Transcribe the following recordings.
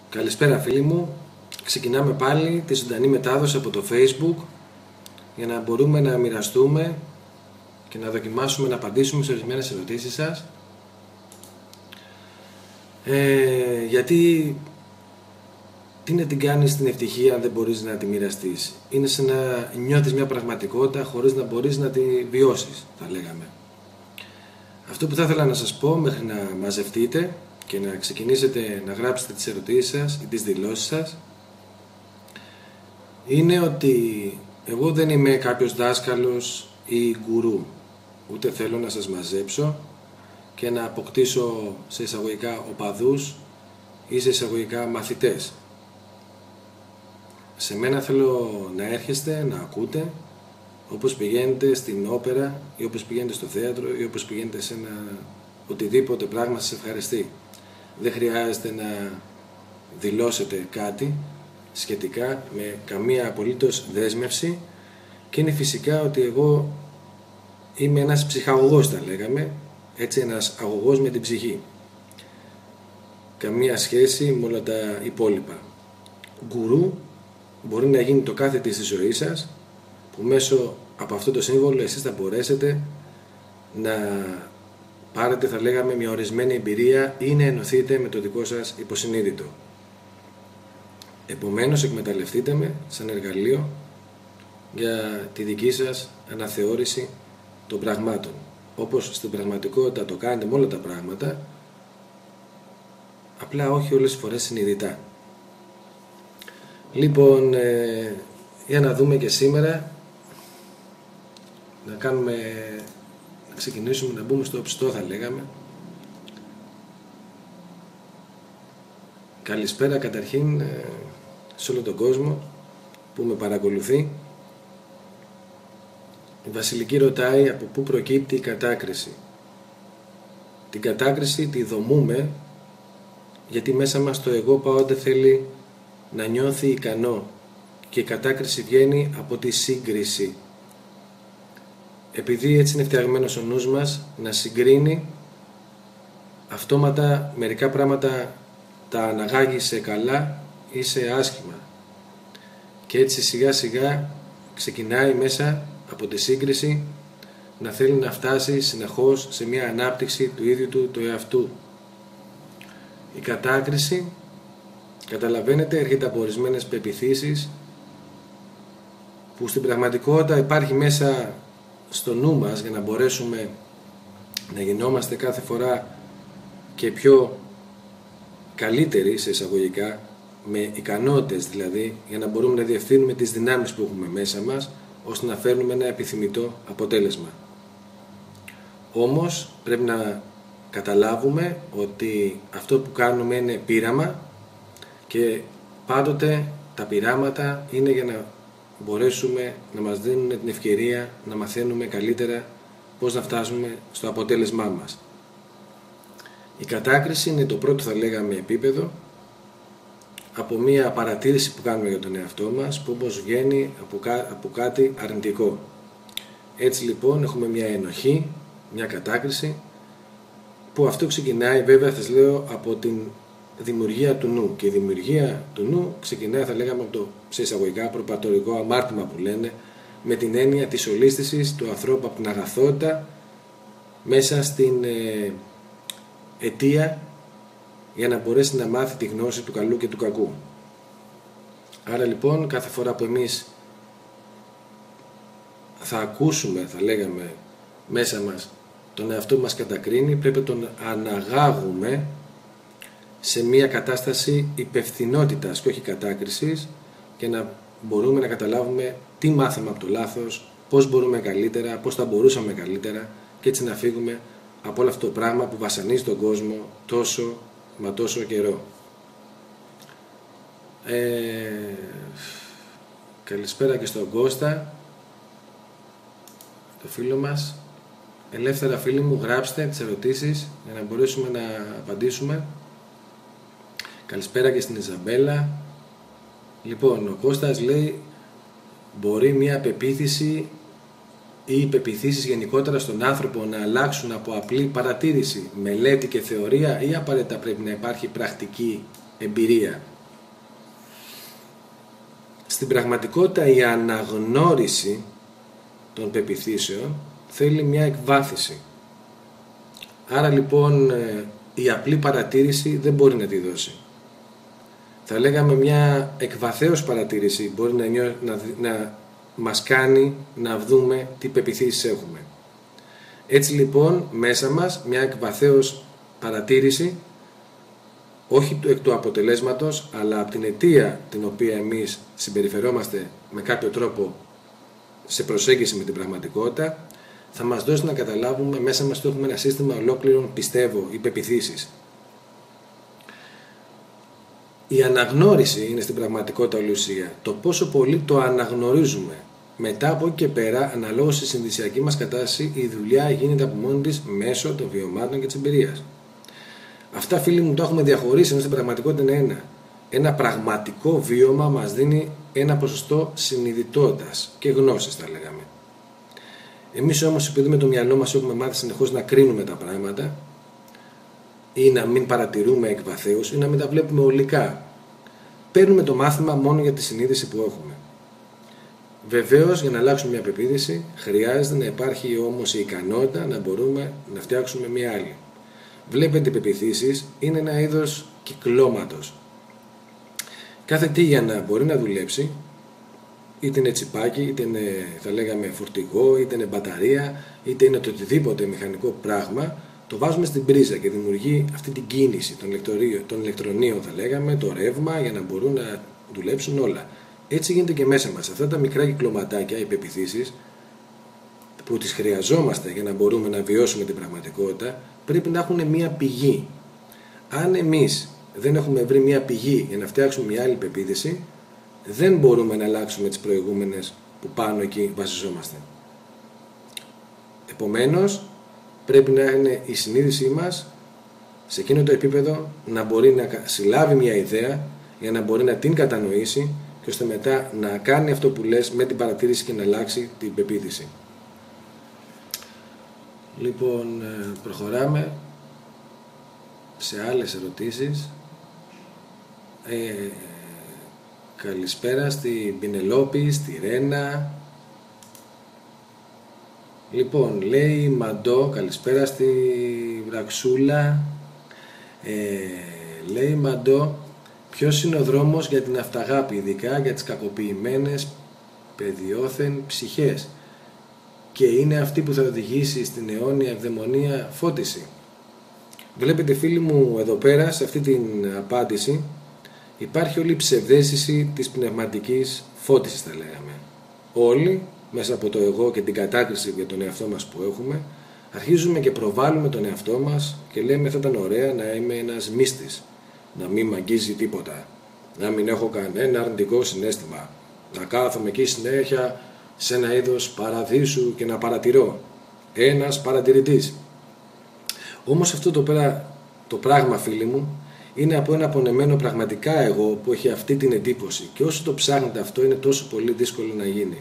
Καλησπέρα φίλοι μου. Ξεκινάμε πάλι τη ζωντανή μετάδοση από το Facebook για να μπορούμε να μοιραστούμε και να δοκιμάσουμε να απαντήσουμε σε ορισμένες ερωτήσεις σας. Γιατί τι να την κάνεις την ευτυχία αν δεν μπορείς να τη μοιραστείς? Είναι σαν να νιώθεις μια πραγματικότητα χωρίς να μπορείς να τη βιώσεις, θα λέγαμε. Αυτό που θα ήθελα να σας πω μέχρι να μαζευτείτε και να ξεκινήσετε να γράψετε τις ερωτήσεις σας ή τις δηλώσεις σας είναι ότι εγώ δεν είμαι κάποιος δάσκαλος ή γκουρού, ούτε θέλω να σας μαζέψω και να αποκτήσω σε εισαγωγικά οπαδούς ή σε εισαγωγικά μαθητές. Σε μένα θέλω να έρχεστε, να ακούτε, όπως πηγαίνετε στην όπερα ή όπως πηγαίνετε στο θέατρο ή όπως πηγαίνετε σε ένα οτιδήποτε πράγμα σας ευχαριστεί. Δεν χρειάζεται να δηλώσετε κάτι σχετικά με καμία απολύτως δέσμευση και είναι φυσικά ότι εγώ είμαι ένας ψυχαγωγός, θα λέγαμε, έτσι, ένας αγωγός με την ψυχή. Καμία σχέση με όλα τα υπόλοιπα. Γκουρού μπορεί να γίνει το κάθε τι στη ζωή σας, που μέσω από αυτό το σύμβολο εσείς θα μπορέσετε να πάρετε, θα λέγαμε, μια ορισμένη εμπειρία ή να ενωθείτε με το δικό σας υποσυνείδητο. Επομένως, εκμεταλλευτείτε με σαν εργαλείο για τη δική σας αναθεώρηση των πραγμάτων. Όπως στην πραγματικότητα το κάνετε με όλα τα πράγματα, απλά όχι όλες τις φορές συνειδητά. Λοιπόν, για να δούμε και σήμερα, να ξεκινήσουμε να μπούμε στο ψητό, θα λέγαμε. Καλησπέρα καταρχήν σε όλο τον κόσμο που με παρακολουθεί. Η Βασιλική ρωτάει από πού προκύπτει η κατάκριση. Την κατάκριση τη δομούμε γιατί μέσα μας το εγώ πάντα θέλει να νιώθει ικανό και η κατάκριση βγαίνει από τη σύγκριση. Επειδή έτσι είναι φτιαγμένος ο νους μας να συγκρίνει, αυτόματα μερικά πράγματα τα αναγάγει σε καλά ή σε άσχημα. Και έτσι σιγά σιγά ξεκινάει μέσα από τη σύγκριση να θέλει να φτάσει συνεχώς σε μια ανάπτυξη του ίδιου του εαυτού. Η κατάκριση, καταλαβαίνετε, έρχεται από ορισμένες πεποιθήσεις που στην πραγματικότητα υπάρχει μέσα στο νου μας για να μπορέσουμε να γινόμαστε κάθε φορά και πιο καλύτεροι σε εισαγωγικά, με ικανότητες δηλαδή, για να μπορούμε να διευθύνουμε τις δυνάμεις που έχουμε μέσα μας ώστε να φέρνουμε ένα επιθυμητό αποτέλεσμα. Όμως πρέπει να καταλάβουμε ότι αυτό που κάνουμε είναι πείραμα και πάντοτε τα πειράματα είναι για να μπορέσουμε να μας δίνουν την ευκαιρία να μαθαίνουμε καλύτερα πώς να φτάσουμε στο αποτέλεσμά μας. Η κατάκριση είναι το πρώτο, θα λέγαμε, επίπεδο από μια παρατήρηση που κάνουμε για τον εαυτό μας που όπως βγαίνει από κάτι αρνητικό. Έτσι λοιπόν έχουμε μια ενοχή, μια κατάκριση που αυτό ξεκινάει, βέβαια σας λέω, από την δημιουργία του νου, και η δημιουργία του νου ξεκινάει, θα λέγαμε, από το σε εισαγωγικά προπατορικό αμάρτημα που λένε, με την έννοια της ολίσθησης του ανθρώπου από την αγαθότητα μέσα στην αιτία για να μπορέσει να μάθει τη γνώση του καλού και του κακού. Άρα λοιπόν κάθε φορά που εμείς θα ακούσουμε, θα λέγαμε, μέσα μας τον εαυτό μας κατακρίνει, πρέπει να τον αναγάγουμε σε μια κατάσταση υπευθυνότητας και όχι κατάκρισης και να μπορούμε να καταλάβουμε τι μάθαμε από το λάθος, πώς μπορούμε καλύτερα, πώς θα μπορούσαμε καλύτερα και έτσι να φύγουμε από όλο αυτό το πράγμα που βασανίζει τον κόσμο τόσο καιρό. Καλησπέρα και στον Κώστα, το φίλο μας. Ελεύθερα φίλοι μου, γράψτε τις ερωτήσεις για να μπορέσουμε να απαντήσουμε. Καλησπέρα και στην Ιζαμπέλα. Λοιπόν, ο Κώστας λέει, μπορεί μια πεποίθηση ή πεποιθήσεις γενικότερα στον άνθρωπο να αλλάξουν από απλή παρατήρηση, μελέτη και θεωρία ή απαραίτητα πρέπει να υπάρχει πρακτική εμπειρία? Στην πραγματικότητα η αναγνώριση των πεποιθήσεων θέλει μια εκβάθηση. Άρα λοιπόν η απλή παρατήρηση δεν μπορεί να τη δώσει. Θα λέγαμε μια εκβαθέως παρατήρηση μπορεί να μας κάνει να δούμε τι πεποιθήσεις έχουμε. Έτσι λοιπόν μέσα μας μια εκβαθέως παρατήρηση, όχι εκ του αποτελέσματος, αλλά από την αιτία την οποία εμείς συμπεριφερόμαστε με κάποιο τρόπο σε προσέγγιση με την πραγματικότητα, θα μας δώσει να καταλάβουμε μέσα μας ότι έχουμε ένα σύστημα ολόκληρων πιστεύω ή πεποιθήσεις. Η αναγνώριση είναι στην πραγματικότητα όλη ουσία. Το πόσο πολύ το αναγνωρίζουμε. Μετά από εκεί και πέρα, αναλόγως στη συνδυσιακή μας κατάσταση, η δουλειά γίνεται από μόνη της μέσω των βιωμάτων και της εμπειρίας. Αυτά, φίλοι μου, το έχουμε διαχωρίσει, ενώ στην πραγματικότητα είναι ένα. Ένα πραγματικό βίωμα μας δίνει ένα ποσοστό συνειδητότητας και γνώσης, θα λέγαμε. Εμείς όμως, επειδή με το μυαλό μας έχουμε μάθει συνεχώς να κρίνουμε τα πράγματα ή να μην παρατηρούμε εκ βαθέως ή να μην τα βλέπουμε ολικά, παίρνουμε το μάθημα μόνο για τη συνείδηση που έχουμε. Βεβαίως, για να αλλάξουμε μια πεποίθηση, χρειάζεται να υπάρχει όμως η ικανότητα να μπορούμε να φτιάξουμε μια άλλη. Βλέπετε, οι πεποιθήσεις είναι ένα είδος κυκλώματος. Κάθε τι για να μπορεί να δουλέψει, είτε είναι τσιπάκι, είτε είναι, θα λέγαμε, φορτηγό, είτε είναι μπαταρία, είτε είναι το οτιδήποτε μηχανικό πράγμα, το βάζουμε στην πρίζα και δημιουργεί αυτή την κίνηση των ηλεκτρονίων, θα λέγαμε, το ρεύμα για να μπορούν να δουλέψουν όλα. Έτσι γίνεται και μέσα μας. Αυτά τα μικρά κυκλωματάκια, οι πεποιθήσεις, που τις χρειαζόμαστε για να μπορούμε να βιώσουμε την πραγματικότητα, πρέπει να έχουν μία πηγή. Αν εμείς δεν έχουμε βρει μία πηγή για να φτιάξουμε μια άλλη πεποίθηση, δεν μπορούμε να αλλάξουμε τις προηγούμενες που πάνω εκεί βασιζόμαστε. Επομένως, πρέπει να είναι η συνείδησή μας σε εκείνο το επίπεδο να μπορεί να συλλάβει μια ιδέα για να μπορεί να την κατανοήσει και ώστε μετά να κάνει αυτό που λες με την παρατήρηση και να αλλάξει την πεποίθηση. Λοιπόν, προχωράμε σε άλλες ερωτήσεις. Καλησπέρα στην Πινελόπη, στη Ρένα. Λοιπόν, λέει Μαντό, καλησπέρα στη Βραξούλα. Λέει Μαντό, ποιος είναι ο δρόμος για την αυταγάπη, ειδικά για τις κακοποιημένες παιδιόθεν ψυχές, και είναι αυτή που θα οδηγήσει στην αιώνια ευδαιμονία φώτιση? Βλέπετε, φίλοι μου, εδώ πέρα σε αυτή την απάντηση υπάρχει όλη η ψευδαίσθηση της πνευματικής φώτισης, θα λέγαμε. Όλοι, μέσα από το εγώ και την κατάκριση για τον εαυτό μας που έχουμε, αρχίζουμε και προβάλλουμε τον εαυτό μας και λέμε θα ήταν ωραία να είμαι ένας μύστης, να μην μ' αγγίζει τίποτα, να μην έχω κανένα αρνητικό συναίσθημα, να κάθομαι εκεί συνέχεια σε ένα είδος παραδείσου και να παρατηρώ, ένας παρατηρητής. Όμως αυτό το πράγμα, φίλοι μου, είναι από ένα απονεμένο πραγματικά εγώ που έχει αυτή την εντύπωση, και όσο το ψάχνετε αυτό είναι τόσο πολύ δύσκολο να γίνει.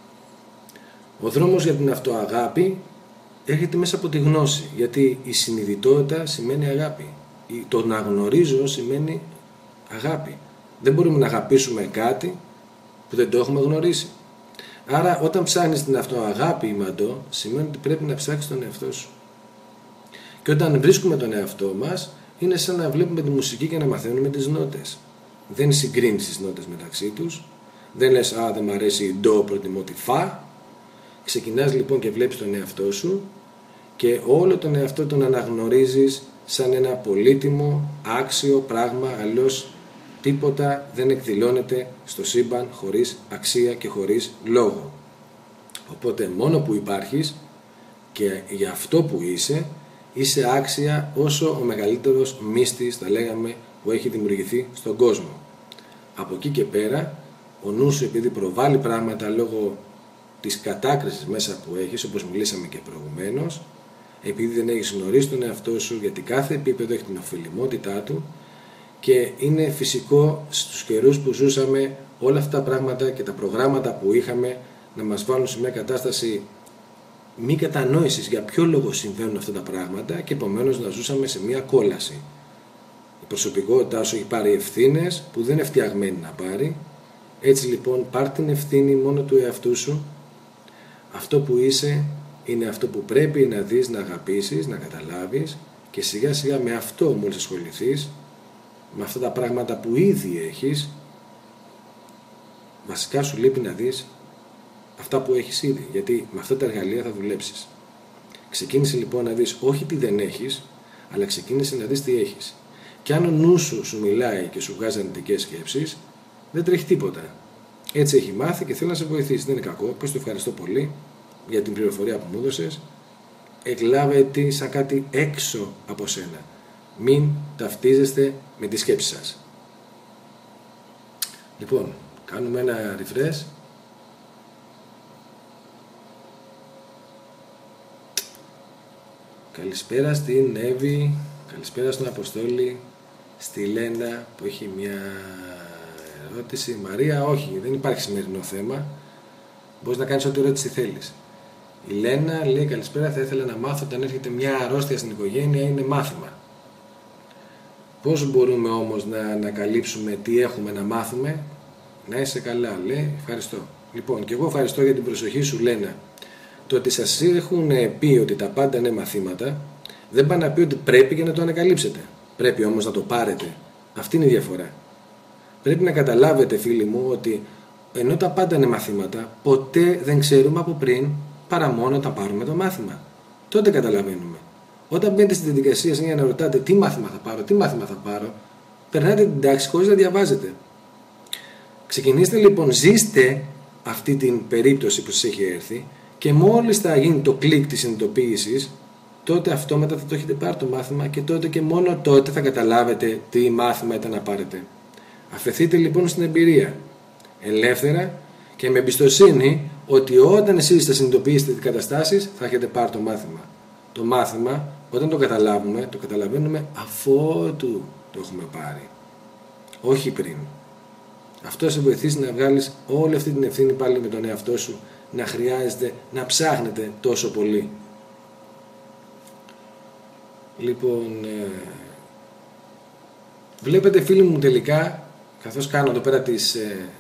Ο δρόμος για την αυτοαγάπη έρχεται μέσα από τη γνώση, γιατί η συνειδητότητα σημαίνει αγάπη. Το να γνωρίζω σημαίνει αγάπη. Δεν μπορούμε να αγαπήσουμε κάτι που δεν το έχουμε γνωρίσει. Άρα όταν ψάχνεις την αυτοαγάπη, Μαντώ, σημαίνει ότι πρέπει να ψάξεις τον εαυτό σου. Και όταν βρίσκουμε τον εαυτό μας, είναι σαν να βλέπουμε τη μουσική και να μαθαίνουμε τις νότες. Δεν συγκρίνεις τις νότες μεταξύ τους. Δεν λες, δεν μ' αρέσει η ντο, προτιμώ τη φα. Ξεκινάς λοιπόν και βλέπεις τον εαυτό σου και όλο τον εαυτό τον αναγνωρίζεις σαν ένα πολύτιμο, άξιο πράγμα, αλλιώς τίποτα δεν εκδηλώνεται στο σύμπαν χωρίς αξία και χωρίς λόγο. Οπότε μόνο που υπάρχεις και για αυτό που είσαι άξια όσο ο μεγαλύτερος μύστης, θα λέγαμε, που έχει δημιουργηθεί στον κόσμο. Από εκεί και πέρα, ο νους σου, επειδή προβάλλει πράγματα λόγω της κατάκρισης μέσα που έχεις, όπως μιλήσαμε και προηγουμένως, επειδή δεν έχεις γνωρίσει τον εαυτό σου, γιατί κάθε επίπεδο έχει την ωφελημότητά του, και είναι φυσικό στους καιρούς που ζούσαμε όλα αυτά τα πράγματα και τα προγράμματα που είχαμε να μας βάλουν σε μια κατάσταση μη κατανόησης για ποιο λόγο συμβαίνουν αυτά τα πράγματα, και επομένως να ζούσαμε σε μια κόλαση. Η προσωπικότητά σου έχει πάρει ευθύνες που δεν είναι φτιαγμένη να πάρει, Έτσι λοιπόν πάρ' την ευθύνη μόνο του εαυτού σου. Αυτό που είσαι είναι αυτό που πρέπει να δεις, να αγαπήσεις, να καταλάβεις, και σιγά σιγά με αυτό μόλις ασχοληθείς, με αυτά τα πράγματα που ήδη έχεις, βασικά σου λείπει να δεις αυτά που έχεις ήδη, γιατί με αυτά τα εργαλεία θα δουλέψεις. Ξεκίνησε λοιπόν να δεις όχι τι δεν έχεις, αλλά ξεκίνησε να δεις τι έχεις. Και αν ο νους σου μιλάει και σου βγάζει αρνητικές σκέψεις, δεν τρέχει τίποτα. Έτσι έχει μάθει και θέλει να σε βοηθήσει. Δεν είναι κακό. Πες του ευχαριστώ πολύ για την πληροφορία που μου έδωσες. Εκλάβε τη σαν κάτι έξω από σένα. Μην ταυτίζεστε με τις σκέψεις σας. Λοιπόν, κάνουμε ένα refresh. Καλησπέρα στην Εύη, καλησπέρα στον Αποστόλη, στη Λένα που έχει μια ερώτηση. Μαρία, όχι, δεν υπάρχει σημερινό θέμα. Μπορείς να κάνεις ό,τι ερώτηση θέλεις. Η Λένα λέει καλησπέρα, θα ήθελα να μάθω όταν έρχεται μια αρρώστια στην οικογένεια, είναι μάθημα. Πώς μπορούμε όμως να ανακαλύψουμε τι έχουμε να μάθουμε? Να είσαι καλά, λέει, ευχαριστώ. Λοιπόν, και εγώ ευχαριστώ για την προσοχή σου, Λένα. Το ότι σας έχουν πει ότι τα πάντα είναι μαθήματα, δεν πάνε να πει ότι πρέπει για να το ανακαλύψετε. Πρέπει όμως να το πάρετε. Αυτή είναι η διαφορά. Πρέπει να καταλάβετε, φίλοι μου, ότι ενώ τα πάντα είναι μαθήματα, ποτέ δεν ξέρουμε από πριν παρά μόνο όταν πάρουμε το μάθημα. Τότε καταλαβαίνουμε. Όταν μπαίνετε στη διαδικασία για να ρωτάτε τι μάθημα θα πάρω, περνάτε την τάξη χωρίς να διαβάζετε. Ξεκινήστε λοιπόν, ζήστε αυτή την περίπτωση που σας έχει έρθει, και μόλις θα γίνει το κλικ της συνειδητοποίησης, τότε αυτόματα θα το έχετε πάρει το μάθημα, και τότε και μόνο τότε θα καταλάβετε τι μάθημα ήταν να πάρετε. Αφεθείτε λοιπόν στην εμπειρία, ελεύθερα και με εμπιστοσύνη, ότι όταν εσείς θα συνειδητοποιήσετε τις καταστάσεις θα έχετε πάρει το μάθημα. Το μάθημα, όταν το καταλαβαίνουμε αφότου το έχουμε πάρει, όχι πριν. Αυτό θα σε βοηθήσει να βγάλεις όλη αυτή την ευθύνη πάλι με τον εαυτό σου, να χρειάζεται να ψάχνετε τόσο πολύ. Λοιπόν, βλέπετε φίλοι μου τελικά, καθώς κάνω εδώ πέρα τις...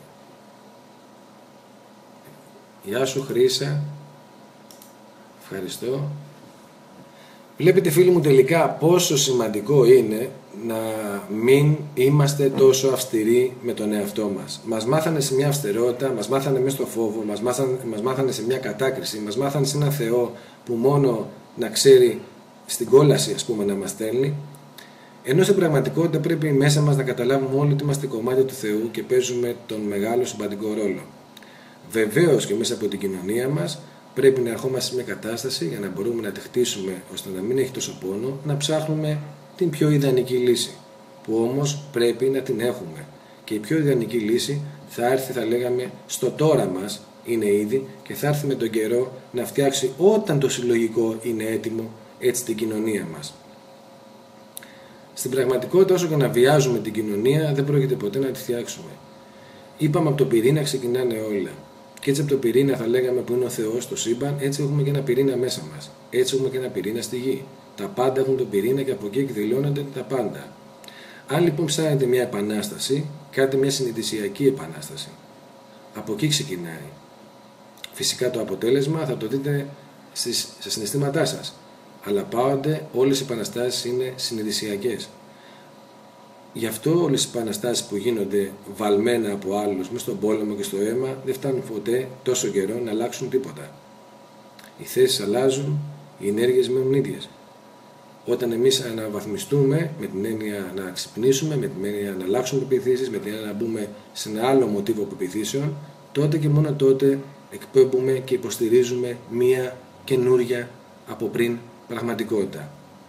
Γεια σου Χρύσα, ευχαριστώ. Βλέπετε φίλοι μου τελικά πόσο σημαντικό είναι να μην είμαστε τόσο αυστηροί με τον εαυτό μας. Μας μάθανε σε μια αυστηρότητα, μας μάθανε μέσα στο φόβο, μας μάθανε σε μια κατάκριση, μας μάθανε σε ένα Θεό που μόνο να ξέρει στην κόλαση, ας πούμε, να μας στέλνει. Ενώ στην πραγματικότητα πρέπει μέσα μας να καταλάβουμε όλοι ότι είμαστε κομμάτια του Θεού και παίζουμε τον μεγάλο σημαντικό ρόλο. Βεβαίως και μέσα από την κοινωνία μας πρέπει να ερχόμαστε σε μια κατάσταση για να μπορούμε να τη χτίσουμε ώστε να μην έχει τόσο πόνο, να ψάχνουμε την πιο ιδανική λύση, που όμως πρέπει να την έχουμε. Και η πιο ιδανική λύση θα έρθει, θα λέγαμε, στο τώρα μας, είναι ήδη, και θα έρθει με τον καιρό να φτιάξει όταν το συλλογικό είναι έτοιμο, έτσι την κοινωνία μας. Στην πραγματικότητα, όσο και να βιάζουμε την κοινωνία, δεν πρόκειται ποτέ να τη φτιάξουμε. Είπαμε από τον πυρήνα ξεκινάνε όλα. Και έτσι από τον πυρήνα θα λέγαμε που είναι ο Θεός στο σύμπαν, έτσι έχουμε και ένα πυρήνα μέσα μας. Έτσι έχουμε και ένα πυρήνα στη γη. Τα πάντα έχουν τον πυρήνα και από εκεί εκδηλώνονται τα πάντα. Αν λοιπόν ψάχνετε μια επανάσταση, κάντε μια συνειδησιακή επανάσταση. Από εκεί ξεκινάει. Φυσικά το αποτέλεσμα θα το δείτε στα συναισθήματά σας. Αλλά πάντοτε όλες οι επαναστάσεις είναι συνειδησιακές. Γι' αυτό όλες οι επαναστάσεις που γίνονται βαλμένα από άλλους μες στον πόλεμο και στο αίμα δεν φτάνουν ποτέ τόσο καιρό να αλλάξουν τίποτα. Οι θέσεις αλλάζουν, οι ενέργειες μένουν ίδιες. Όταν εμείς αναβαθμιστούμε με την έννοια να ξυπνήσουμε, με την έννοια να αλλάξουμε πεποιθήσεις, με την έννοια να μπούμε σε ένα άλλο μοτίβο πεποιθήσεων, τότε και μόνο τότε εκπέμπουμε και υποστηρίζουμε μία καινούρια από πριν πραγματικότητα.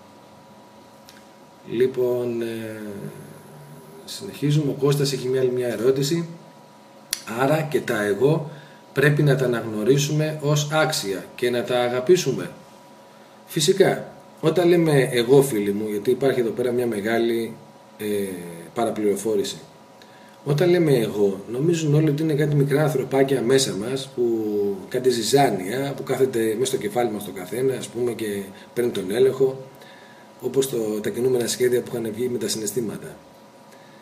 Λοιπόν, συνεχίζουμε. Ο Κώστας έχει μια ερώτηση. Άρα και τα εγώ πρέπει να τα αναγνωρίσουμε ως άξια και να τα αγαπήσουμε. Φυσικά, όταν λέμε εγώ, φίλοι μου, γιατί υπάρχει εδώ πέρα μια μεγάλη παραπληροφόρηση. Όταν λέμε εγώ, νομίζουν όλοι ότι είναι κάτι μικρά ανθρωπάκια μέσα μας, που κάτι ζυζάνια, που κάθεται μέσα στο κεφάλι μας το καθένα, ας πούμε, και παίρνει τον έλεγχο, όπως τα κινούμενα σχέδια που είχαν βγει με τα συναισθήματα.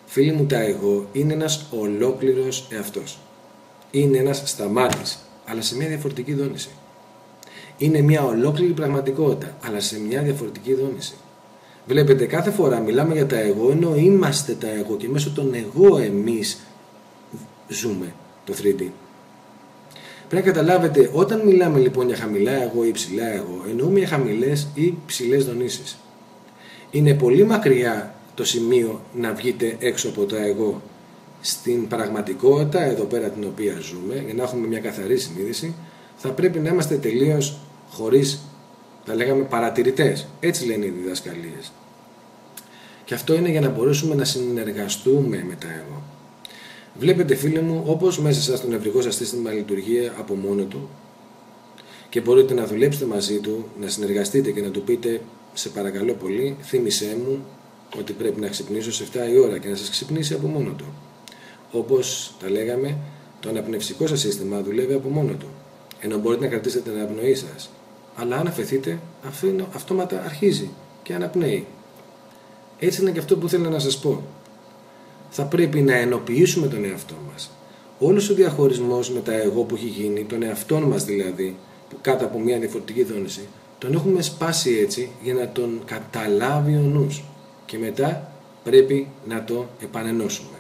Φίλοι μου, τα εγώ είναι ένας ολόκληρος εαυτός. Είναι ένας σταμάτης, αλλά σε μια διαφορετική δόνηση. Είναι μια ολόκληρη πραγματικότητα, αλλά σε μια διαφορετική δόνηση. Βλέπετε, κάθε φορά μιλάμε για τα εγώ, ενώ είμαστε τα εγώ και μέσω των εγώ εμείς ζούμε το 3D. Πρέπει να καταλάβετε, όταν μιλάμε λοιπόν για χαμηλά εγώ ή ψηλά εγώ, εννοούμε για χαμηλές ή ψηλές δονήσεις. Είναι πολύ μακριά το σημείο να βγείτε έξω από τα εγώ. Στην πραγματικότητα, εδώ πέρα την οποία ζούμε, για να έχουμε μια καθαρή συνείδηση, θα πρέπει να είμαστε τελείως χωρίς, θα λέγαμε, παρατηρητές. Έτσι λένε οι διδασκαλίες. Και αυτό είναι για να μπορέσουμε να συνεργαστούμε με τα εγώ. Βλέπετε, φίλοι μου, όπως μέσα σας το νευρικό σας σύστημα λειτουργεί από μόνο του και μπορείτε να δουλέψετε μαζί του, να συνεργαστείτε και να του πείτε, σε παρακαλώ πολύ, θύμισέ μου ότι πρέπει να ξυπνήσω σε 7 η ώρα και να σας ξυπνήσει από μόνο του. Όπως τα λέγαμε, το αναπνευστικό σας σύστημα δουλεύει από μόνο του, ενώ μπορείτε να κρατήσετε την αναπνοή σας. Αλλά αν αφαιθείτε, αυτόματα αρχίζει και αναπνέει. Έτσι είναι και αυτό που θέλω να σας πω. Θα πρέπει να ενοποιήσουμε τον εαυτό μας. Όλος ο διαχωρισμός με τα εγώ που έχει γίνει, τον εαυτό μας δηλαδή, που κάτω από μια διαφορετική δόνηση, τον έχουμε σπάσει έτσι για να τον καταλάβει ο νους. Και μετά πρέπει να το επανενώσουμε.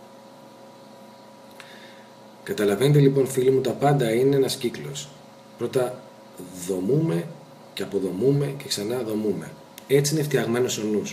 Καταλαβαίνετε λοιπόν, φίλοι μου, τα πάντα είναι ένας κύκλος. Πρώτα δομούμε και αποδομούμε και ξανά δομούμε. Έτσι είναι φτιαγμένος ο νους.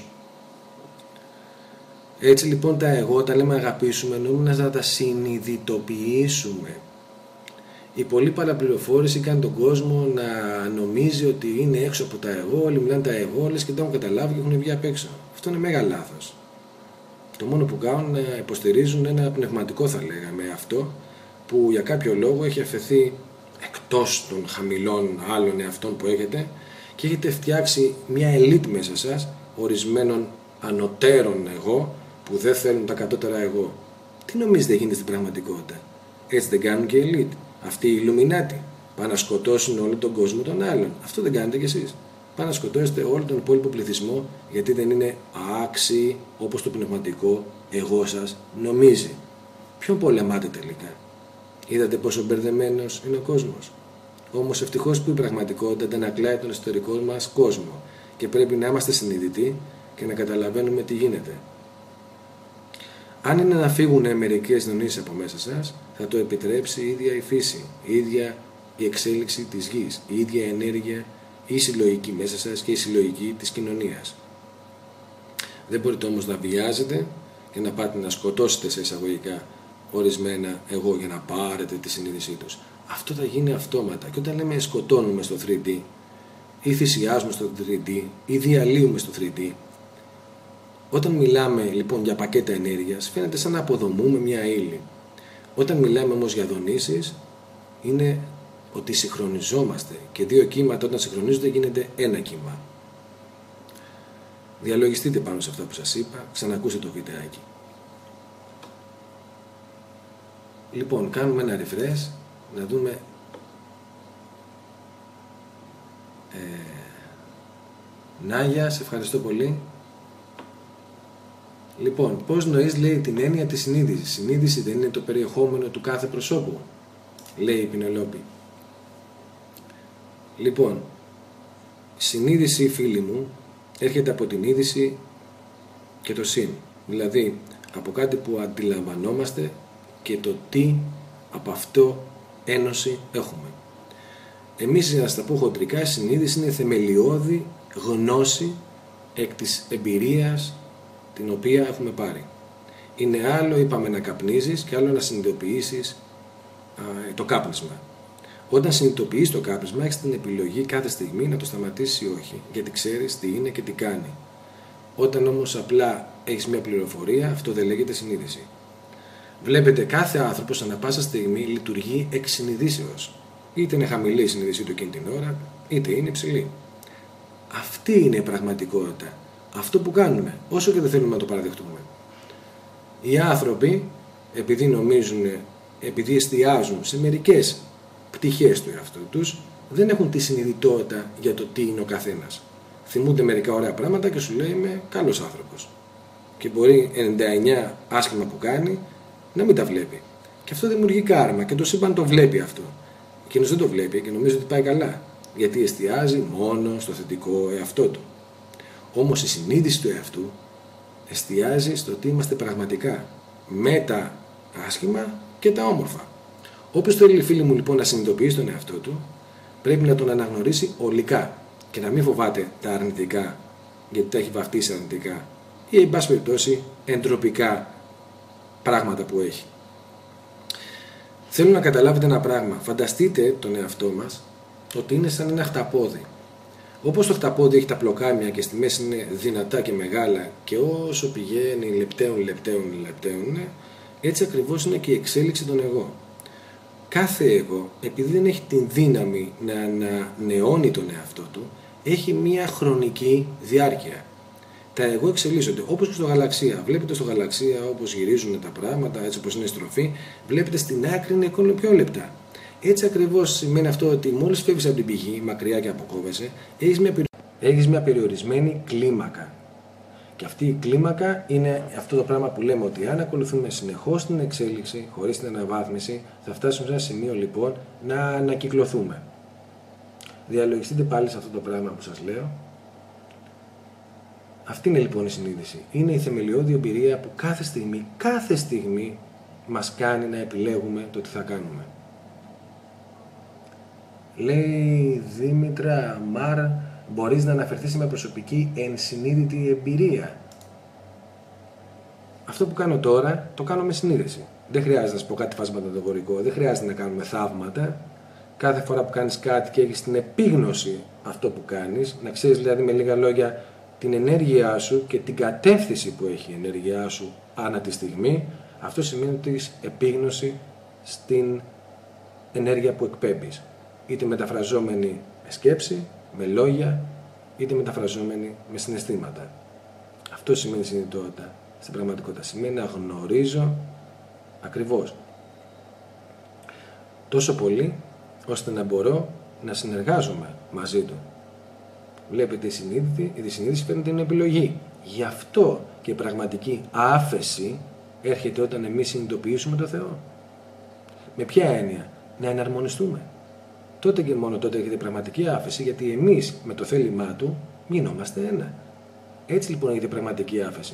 Έτσι λοιπόν τα εγώ, όταν λέμε αγαπήσουμε, εννοούμε να τα συνειδητοποιήσουμε. Η πολλή παραπληροφόρηση κάνει τον κόσμο να νομίζει ότι είναι έξω από τα εγώ, όλοι μιλάνε τα εγώ, λες και το έχουν καταλάβει και έχουν βγει απ' έξω. Αυτό είναι μέγα λάθος. Το μόνο που κάνουν είναι να υποστηρίζουν ένα πνευματικό, θα λέγαμε, αυτό που για κάποιο λόγο έχει αφαιθεί εκτός των χαμηλών άλλων εαυτών που έχετε και έχετε φτιάξει μια ελίτ μέσα σας ορισμένων ανωτέρων εγώ που δεν θέλουν τα κατώτερα εγώ. Τι νομίζετε γίνεται στην πραγματικότητα? Έτσι δεν κάνουν και οι ελίτ? Αυτοί οι Ιλουμινάτοι πάνε να σκοτώσουν όλο τον κόσμο των άλλων. Αυτό δεν κάνετε κι εσείς? Πάνε να σκοτώσετε όλο τον υπόλοιπο πληθυσμό γιατί δεν είναι άξιοι όπως το πνευματικό εγώ σας νομίζει. Ποιον πολεμάτε τελικά? Είδατε πόσο μπερδεμένος είναι ο κόσμος? Όμως ευτυχώς που η πραγματικότητα αντανακλάει τον εσωτερικό μας κόσμο και πρέπει να είμαστε συνειδητοί και να καταλαβαίνουμε τι γίνεται. Αν είναι να φύγουν μερικές δονήσεις από μέσα σας, θα το επιτρέψει η ίδια η φύση, η ίδια η εξέλιξη της γης, η ίδια ενέργεια, η συλλογική μέσα σας και η συλλογική της κοινωνίας. Δεν μπορείτε όμως να βιάζετε και να πάτε να σκοτώσετε σε εισαγωγικά ορισμένα εγώ για να πάρετε τη συνείδησή τους. Αυτό θα γίνει αυτόματα. Και όταν λέμε σκοτώνουμε στο 3D ή θυσιάζουμε στο 3D ή διαλύουμε στο 3D, όταν μιλάμε λοιπόν για πακέτα ενέργειας, φαίνεται σαν να αποδομούμε μια ύλη. Όταν μιλάμε όμως για δονήσεις, είναι ότι συγχρονιζόμαστε και δύο κύματα όταν συγχρονίζονται γίνεται ένα κύμα. Διαλογιστείτε πάνω σε αυτά που σας είπα, ξανακούστε το βιντεάκι. Λοιπόν, κάνουμε ένα refresh, να δούμε Νάγια, σε ευχαριστώ πολύ. Λοιπόν, πώς νοείς, λέει, την έννοια της συνείδησης? Συνείδηση δεν είναι το περιεχόμενο του κάθε προσώπου, λέει η Πινελόπη. Λοιπόν, συνείδηση, φίλοι μου, έρχεται από την είδηση και το συν. Δηλαδή, από κάτι που αντιλαμβανόμαστε και το τι από αυτό ένωση έχουμε. Εμείς, για να στα πω χοντρικά, η συνείδηση είναι θεμελιώδη γνώση εκ της εμπειρίας την οποία έχουμε πάρει. Είναι άλλο, είπαμε, να καπνίζεις και άλλο να συνειδητοποιήσεις το κάπνισμα. Όταν συνειδητοποιείς το κάπνισμα, έχεις την επιλογή κάθε στιγμή να το σταματήσεις ή όχι, γιατί ξέρεις τι είναι και τι κάνει. Όταν όμως απλά έχεις μια πληροφορία, αυτό δεν λέγεται συνείδηση. Βλέπετε, κάθε άνθρωπος ανά πάσα στιγμή λειτουργεί εξ συνειδήσεως. Είτε είναι χαμηλή η συνείδησή του εκείνη την ώρα, είτε είναι υψηλή. Αυτή είναι η πραγματικότητα. Αυτό που κάνουμε, όσο και δεν θέλουμε να το παραδεχτούμε. Οι άνθρωποι, επειδή νομίζουν, επειδή εστιάζουν σε μερικές πτυχές του εαυτού τους, δεν έχουν τη συνειδητότητα για το τι είναι ο καθένας. Θυμούνται μερικά ωραία πράγματα και σου λέει είμαι καλός άνθρωπος. και μπορεί 99 άσχημα που κάνει να μην τα βλέπει. Και αυτό δημιουργεί κάρμα και το σύμπαν το βλέπει αυτό. Εκείνος δεν το βλέπει και νομίζει ότι πάει καλά, γιατί εστιάζει μόνο στο θετικό εαυτό του. Όμως η συνείδηση του εαυτού εστιάζει στο ότι είμαστε πραγματικά, με τα άσχημα και τα όμορφα. Όποιος θέλει, φίλοι μου, λοιπόν, να συνειδητοποιήσει τον εαυτό του, πρέπει να τον αναγνωρίσει ολικά και να μην φοβάται τα αρνητικά, γιατί τα έχει βαφτίσει αρνητικά, ή εν πάση περιπτώσει εντροπικά πράγματα που έχει. Θέλω να καταλάβετε ένα πράγμα. Φανταστείτε τον εαυτό μας ότι είναι σαν ένα χταπόδι. Όπως το χταπόδι έχει τα πλοκάμια και στη μέση είναι δυνατά και μεγάλα, και όσο πηγαίνει λεπταίουν, έτσι ακριβώς είναι και η εξέλιξη των εγώ. Κάθε εγώ, επειδή δεν έχει την δύναμη να ανανεώνει τον εαυτό του, έχει μία χρονική διάρκεια. Τα εγώ εξελίσσονται, όπως και στο γαλαξία. Βλέπετε στο γαλαξία όπως γυρίζουν τα πράγματα, έτσι όπως είναι η στροφή, βλέπετε στην άκρη είναι ακόμα πιο λεπτά. Έτσι ακριβώς σημαίνει αυτό ότι μόλις φεύγεις από την πηγή, μακριά και αποκόβεσαι, έχεις μια περιορισμένη κλίμακα. Και αυτή η κλίμακα είναι αυτό το πράγμα που λέμε, ότι αν ακολουθούμε συνεχώς την εξέλιξη, χωρίς την αναβάθμιση, θα φτάσουμε σε ένα σημείο λοιπόν να ανακυκλωθούμε. Διαλογιστείτε πάλι σε αυτό το πράγμα που σας λέω. Αυτή είναι λοιπόν η συνείδηση. Είναι η θεμελιώδη εμπειρία που κάθε στιγμή μας κάνει να επιλέγουμε το τι θα κάνουμε. Λέει Δήμητρα Μάρ, μπορείς να αναφερθείς με προσωπική ενσυνείδητη εμπειρία. Αυτό που κάνω τώρα, το κάνω με συνείδηση. Δεν χρειάζεται να σου πω κάτι φασματοδορικό, δεν χρειάζεται να κάνουμε θαύματα. Κάθε φορά που κάνεις κάτι και έχεις την επίγνωση αυτό που κάνεις, να ξέρεις δηλαδή με λίγα λόγια την ενέργειά σου και την κατεύθυνση που έχει η ενέργειά σου ανά τη στιγμή, αυτό σημαίνει ότι έχεις επίγνωση στην ενέργεια που εκπέμπεις. Είτε μεταφραζόμενη με σκέψη, με λόγια, είτε μεταφραζόμενη με συναισθήματα. Αυτό σημαίνει συνειδητότητα στην πραγματικότητα. Σημαίνει να γνωρίζω ακριβώς τόσο πολύ ώστε να μπορώ να συνεργάζομαι μαζί του. Βλέπετε, η συνείδηση φαίνεται είναι επιλογή. Γι' αυτό και η πραγματική άφεση έρχεται όταν εμείς συνειδητοποιήσουμε το Θεό. Με ποια έννοια? Να εναρμονιστούμε. Τότε και μόνο τότε έχετε πραγματική άφεση, γιατί εμείς με το θέλημά του γινόμαστε ένα. Έτσι λοιπόν έχετε πραγματική άφεση.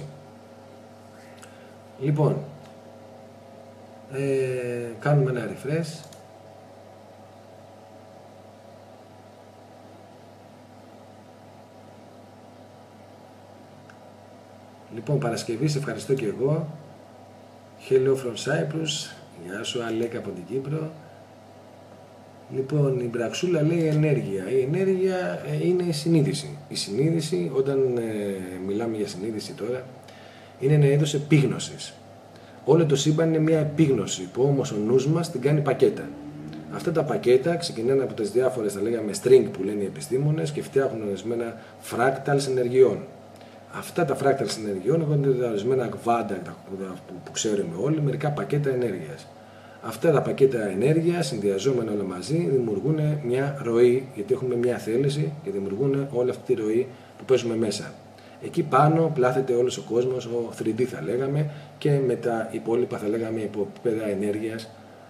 Λοιπόν, κάνουμε ένα refresh. Λοιπόν, Παρασκευή, σε ευχαριστώ και εγώ. Hello from Cyprus. Γεια σου, Αλέκα από την Κύπρο. Λοιπόν, η Μπραξούλα λέει ενέργεια. Η ενέργεια είναι η συνείδηση. Η συνείδηση, όταν μιλάμε για συνείδηση τώρα, είναι ένα είδος επίγνωσης. Όλο το σύμπαν είναι μια επίγνωση που όμως ο νους μας την κάνει πακέτα. Αυτά τα πακέτα ξεκινάνε από τις διάφορες, θα λέγαμε, string που λένε οι επιστήμονες και φτιάχνουν ορισμένα fractals ενεργειών. Αυτά τα fractals ενεργειών έχουν ορισμένα κβάντα που ξέρουμε όλοι, μερικά πακέτα ενέργειας. Αυτά τα πακέτα ενέργειας, συνδυαζόμενα όλα μαζί, δημιουργούν μια ροή, γιατί έχουμε μια θέληση και δημιουργούν όλη αυτή τη ροή που παίζουμε μέσα. Εκεί πάνω πλάθεται όλος ο κόσμος, ο 3D θα λέγαμε, και με τα υπόλοιπα θα λέγαμε υποπέδα ενέργειας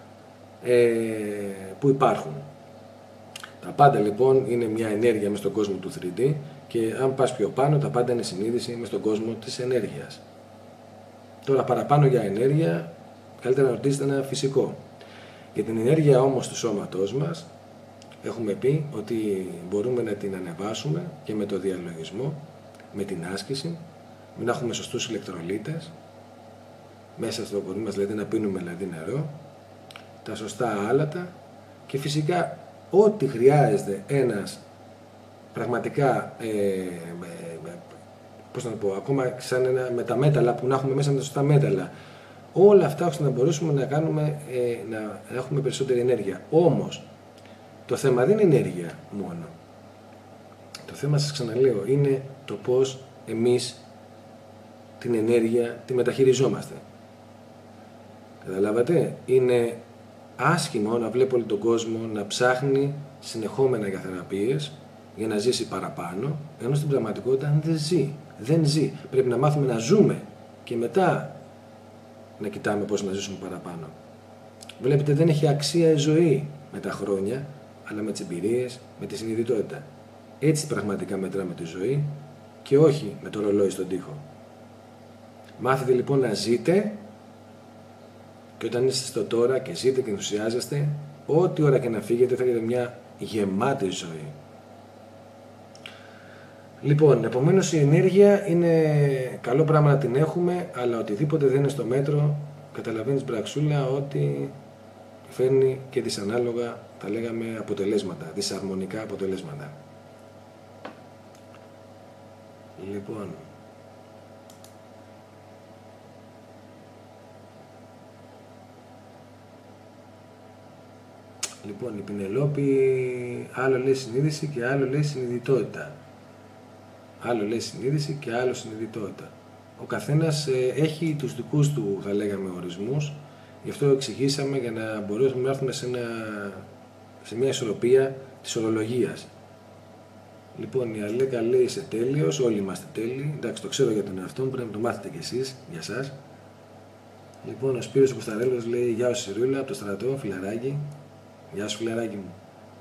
που υπάρχουν. Τα πάντα λοιπόν είναι μια ενέργεια μες στον κόσμο του 3D, και αν πας πιο πάνω, τα πάντα είναι συνείδηση μες στον κόσμο της ενέργειας. Τώρα παραπάνω για ενέργεια, καλύτερα να ρωτήσετε ένα φυσικό. Για την ενέργεια όμως του σώματός μας, έχουμε πει ότι μπορούμε να την ανεβάσουμε και με το διαλογισμό, με την άσκηση, να έχουμε σωστούς ηλεκτρολίτες μέσα στο κορμί μας, δηλαδή να πίνουμε δηλαδή νερό, τα σωστά άλατα και φυσικά ό,τι χρειάζεται ένας πραγματικά, πώς να το πω, ακόμα σαν με τα μέταλλα που να έχουμε μέσα με τα σωστά μέταλλα. Όλα αυτά ώστε να μπορέσουμε να κάνουμε, να έχουμε περισσότερη ενέργεια. Όμως, το θέμα δεν είναι ενέργεια μόνο. Το θέμα, σας ξαναλέω, είναι το πώς εμείς την ενέργεια τη μεταχειριζόμαστε. Καταλάβατε, είναι άσχημο να βλέπω όλο τον κόσμο να ψάχνει συνεχόμενα για θεραπείες για να ζήσει παραπάνω, ενώ στην πραγματικότητα δεν ζει. Πρέπει να μάθουμε να ζούμε και μετά να κοιτάμε πώς να ζήσουμε παραπάνω. Βλέπετε, δεν έχει αξία η ζωή με τα χρόνια, αλλά με τις εμπειρίες, με τη συνειδητότητα. Έτσι πραγματικά μετράμε τη ζωή και όχι με το ρολόι στον τοίχο. Μάθετε λοιπόν να ζείτε, και όταν είστε στο τώρα και ζείτε και ενθουσιάζεστε, ό,τι ώρα και να φύγετε θα έχετε μια γεμάτη ζωή. Λοιπόν, επομένως η ενέργεια είναι καλό πράγμα να την έχουμε, αλλά οτιδήποτε δεν είναι στο μέτρο, καταλαβαίνεις μπραξούλα ότι φέρνει και δυσανάλογα, θα λέγαμε, αποτελέσματα, δυσαρμονικά αποτελέσματα. Λοιπόν, η Πινελόπη άλλο λέει συνείδηση και άλλο λέει συνειδητότητα. Άλλο λέει συνείδηση και άλλο συνειδητότητα. Ο καθένας έχει τους δικούς του, θα λέγαμε, ορισμούς. Γι' αυτό εξηγήσαμε για να μπορέσουμε να έρθουμε σε μια ισορροπία της ορολογίας. Λοιπόν, η Αλέκα λέει είσαι τέλειος, όλοι είμαστε τέλειοι. Εντάξει, το ξέρω για τον εαυτό μου, πρέπει να το μάθετε κι εσείς, για σας. Λοιπόν, ο Σπύρος Κουσταρέλος λέει γεια σου Σιρούλα, από το στρατό, φιλαράκι. Γεια σου φιλαράκι μου.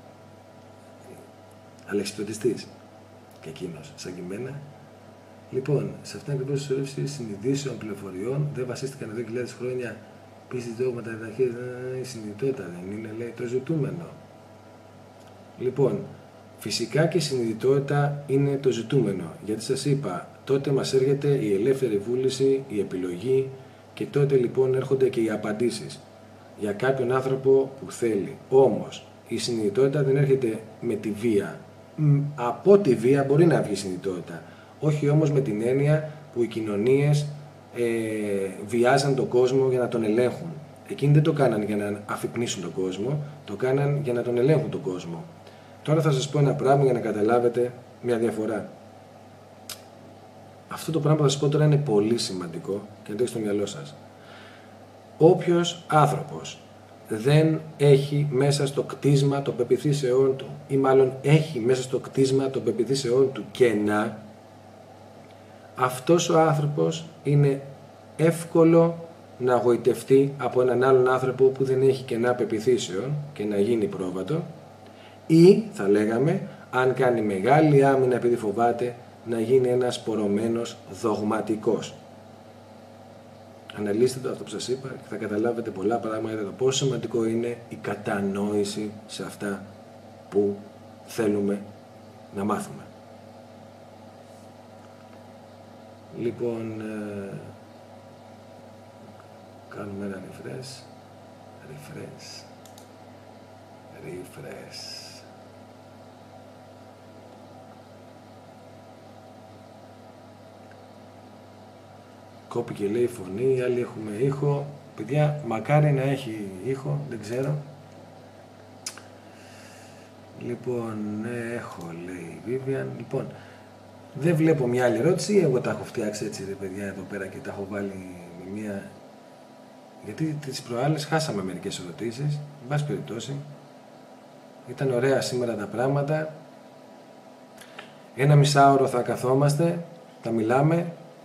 Αλεξιπτωτιστής. Και εκείνος, σαν και εμένα. Λοιπόν, σε αυτήν ακριβώς τη σωρεύση συνειδήσεων πληροφοριών δεν βασίστηκαν εδώ 2.000 χρόνια πίστη, δόγματα, διδαχές. Η συνειδητότητα δεν είναι, λέει, το ζητούμενο. Λοιπόν, φυσικά και η συνειδητότητα είναι το ζητούμενο. Γιατί σας είπα, τότε μας έρχεται η ελεύθερη βούληση, η επιλογή και τότε λοιπόν έρχονται και οι απαντήσεις για κάποιον άνθρωπο που θέλει. Όμως, η συνειδητότητα δεν έρχεται με τη βία. Από τη βία μπορεί να βγει συνειδητότητα. Όχι όμως με την έννοια που οι κοινωνίες βιάζαν τον κόσμο για να τον ελέγχουν. Εκείνοι δεν το κάναν για να αφυπνίσουν τον κόσμο, το κάναν για να τον ελέγχουν τον κόσμο. Τώρα θα σας πω ένα πράγμα για να καταλάβετε μια διαφορά. Αυτό το πράγμα που θα σας πω τώρα είναι πολύ σημαντικό και να το έχετε στο μυαλό σας. Όποιος άνθρωπος δεν έχει μέσα στο κτίσμα των πεποιθήσεών του, ή μάλλον έχει μέσα στο κτίσμα των πεποιθήσεών του κενά, αυτός ο άνθρωπος είναι εύκολο να γοητευτεί από έναν άλλον άνθρωπο που δεν έχει κενά πεποιθήσεων και να γίνει πρόβατο, ή θα λέγαμε, αν κάνει μεγάλη άμυνα επειδή φοβάται, να γίνει ένας πορωμένος δογματικός. Αναλύστε το αυτό που σας είπα και θα καταλάβετε πολλά πράγματα για το πόσο σημαντικό είναι η κατανόηση σε αυτά που θέλουμε να μάθουμε. Λοιπόν, κάνουμε ένα refresh. Κόπηκε λέει φωνή, οι άλλοι έχουμε ήχο. Παιδιά, μακάρι να έχει ήχο, δεν ξέρω. Λοιπόν, έχω λέει η Vivian. Λοιπόν, δεν βλέπω μια άλλη ερώτηση, εγώ τα έχω φτιάξει έτσι ρε παιδιά εδώ πέρα και τα έχω βάλει με μια... Γιατί τις προάλλες χάσαμε μερικές ερωτήσεις, εν πάση περιπτώσει. Ήταν ωραία σήμερα τα πράγματα. 1,5 θα καθόμαστε, θα μιλάμε.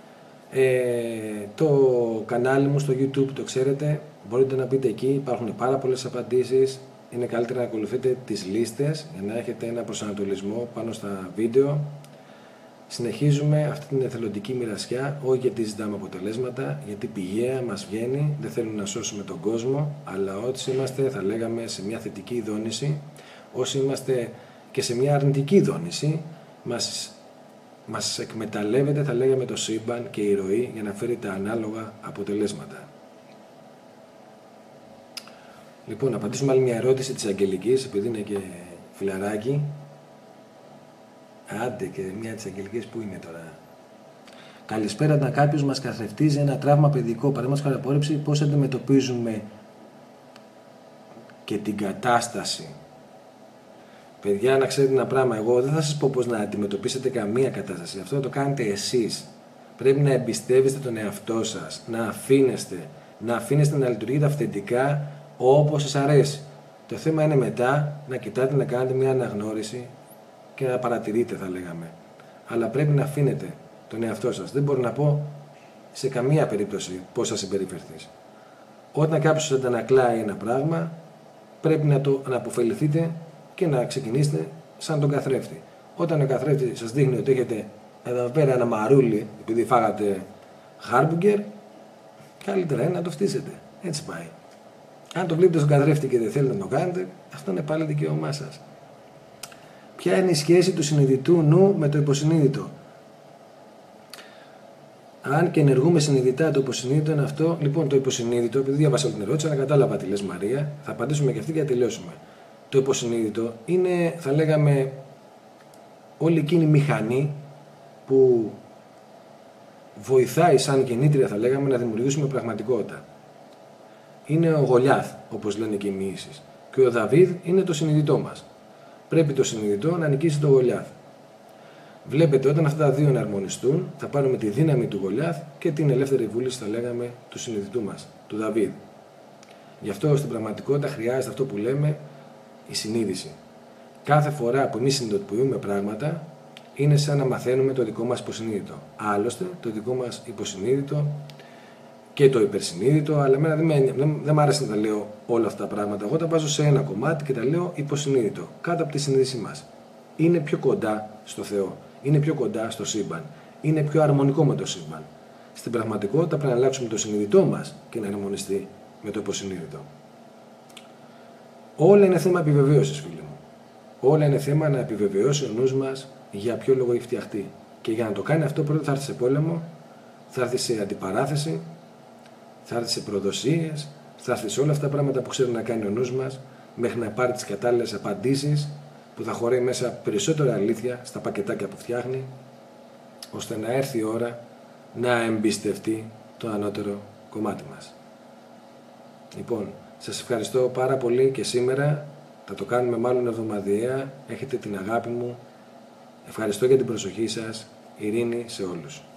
Το κανάλι μου στο YouTube το ξέρετε, μπορείτε να μπείτε εκεί, υπάρχουν πάρα πολλές απαντήσεις. Είναι καλύτερα να ακολουθείτε τις λίστες για να έχετε ένα προσανατολισμό πάνω στα βίντεο. Συνεχίζουμε αυτή την εθελοντική μοιρασιά, όχι γιατί ζητάμε αποτελέσματα, γιατί πηγαία μας βγαίνει, δεν θέλουμε να σώσουμε τον κόσμο, αλλά όσοι είμαστε, θα λέγαμε, σε μια θετική δόνηση, όσοι είμαστε και σε μια αρνητική δόνηση, μας εκμεταλλεύεται, θα λέγαμε, το σύμπαν και η ροή για να φέρει τα ανάλογα αποτελέσματα. Λοιπόν, να απαντήσουμε άλλη μια ερώτηση της Αγγελικής, επειδή είναι και φιλαράκι. Άντε και μια της Αγγελικής, που είναι τώρα. Καλησπέρα, όταν κάποιος μας καθρεφτίζει ένα τραύμα παιδικό, παραδείγματος χάρη απόρριψη, πώς αντιμετωπίζουμε και την κατάσταση. Παιδιά, να ξέρετε ένα πράγμα, εγώ δεν θα σας πω πώς να αντιμετωπίσετε καμία κατάσταση. Αυτό το κάνετε εσείς. Πρέπει να εμπιστεύεστε τον εαυτό σας, να αφήνεστε να λειτουργείτε αυθεντικά όπως σας αρέσει. Το θέμα είναι μετά να κοιτάτε να κάνετε μια αναγνώριση και να παρατηρείτε, θα λέγαμε. Αλλά πρέπει να αφήνετε τον εαυτό σας. Δεν μπορώ να πω σε καμία περίπτωση πώς θα συμπεριφερθείς. Όταν κάποιος αντανακλάει ένα πράγμα, πρέπει να αποφεληθείτε και να ξεκινήσετε σαν τον καθρέφτη. Όταν ο καθρέφτης σας δείχνει ότι έχετε εδώ πέρα ένα μαρούλι, επειδή φάγατε χάρμπουγκερ, καλύτερα είναι να το φτύσετε. Έτσι πάει. Αν το βλέπετε στον καθρέφτη και δεν θέλετε να το κάνετε, αυτό είναι πάλι δικαίωμά σας. Ποια είναι η σχέση του συνειδητού νου με το υποσυνείδητο? Αν και ενεργούμε συνειδητά, το υποσυνείδητο είναι αυτό. Λοιπόν, το υποσυνείδητο, επειδή διάβασα την ερώτηση, αλλά κατάλαβα τι λες, Μαρία, θα απαντήσουμε και αυτή και θα τελειώσουμε. Το υποσυνείδητο είναι, θα λέγαμε, όλη εκείνη η μηχανή που βοηθάει σαν γεννήτρια, θα λέγαμε, να δημιουργήσουμε πραγματικότητα. Είναι ο Γολιάθ, όπως λένε και οι μοιήσεις. Και ο Δαβίδ είναι το συνειδητό μας. Πρέπει το συνειδητό να νικήσει το Γολιάθ. Βλέπετε, όταν αυτά τα δύο εναρμονιστούν, θα πάρουμε τη δύναμη του Γολιάθ και την ελεύθερη βούληση, θα λέγαμε, του συνειδητού μας, του Δαβίδ. Γι' αυτό στην πραγματικότητα χρειάζεται αυτό που λέμε η συνείδηση. Κάθε φορά που εμείς συνειδητοποιούμε πράγματα, είναι σαν να μαθαίνουμε το δικό μας υποσυνείδητο. Άλλωστε, το δικό μας υποσυνείδητο και το υπερσυνείδητο, αλλά εμένα δεν μ' άρεσε να τα λέω όλα αυτά τα πράγματα. Εγώ τα βάζω σε ένα κομμάτι και τα λέω υποσυνείδητο, κάτω από τη συνείδησή μας. Είναι πιο κοντά στο Θεό, είναι πιο κοντά στο σύμπαν, είναι πιο αρμονικό με το σύμπαν. Στην πραγματικότητα πρέπει να αλλάξουμε το συνειδητό μας και να αρμονιστεί με το υποσυνείδητο. Όλα είναι θέμα επιβεβαίωσης, φίλοι μου. Όλα είναι θέμα να επιβεβαιώσει ο νους μας για ποιο λόγο έχει φτιαχτεί. Και για να το κάνει αυτό, πρώτα θα έρθει σε πόλεμο, θα έρθει σε αντιπαράθεση, θα έρθει σε προδοσίες, θα έρθει σε όλα αυτά τα πράγματα που ξέρει να κάνει ο νους μας, μέχρι να πάρει τις κατάλληλες απαντήσεις, που θα χωράει μέσα περισσότερα αλήθεια στα πακετάκια που φτιάχνει, ώστε να έρθει η ώρα να εμπιστευτεί το ανώτερο κομμάτι μας. Λοιπόν, σας ευχαριστώ πάρα πολύ και σήμερα. Θα το κάνουμε μάλλον εβδομαδιαία. Έχετε την αγάπη μου. Ευχαριστώ για την προσοχή σας. Ειρήνη σε όλους.